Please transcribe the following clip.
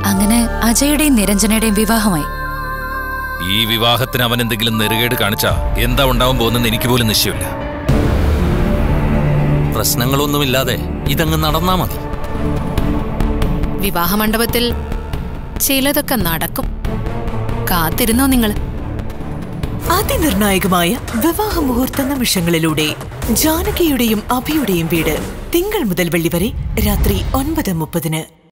അങ്ങനെ അജയുടെയും നിരഞ്ജനയുടെയും വിവാഹമായി. ഈ വിവാഹത്തിന് അവൻ എന്തെങ്കിലും നെറുകേട് കാണിച്ചാ എന്താ ഉണ്ടാവാൻ പോകുന്നെന്ന് എനിക്ക് പോലും നിശ്ചയമില്ല. പ്രശ്നങ്ങളൊന്നുമില്ലാതെ ഇതങ്ങ് നടന്നാ മതി. വിവാഹ മണ്ഡപത്തിൽ ചിലതൊക്കെ നടക്കും. കാത്തിരുന്നോ നിങ്ങൾ? അതിനിർണായകമായ വിവാഹ മുഹൂർത്ത നിമിഷങ്ങളിലൂടെ ജാനകിയുടെയും അഭിയുടെയും വീട് തിങ്കൾ മുതൽ വെള്ളി വരെ രാത്രി 9:30.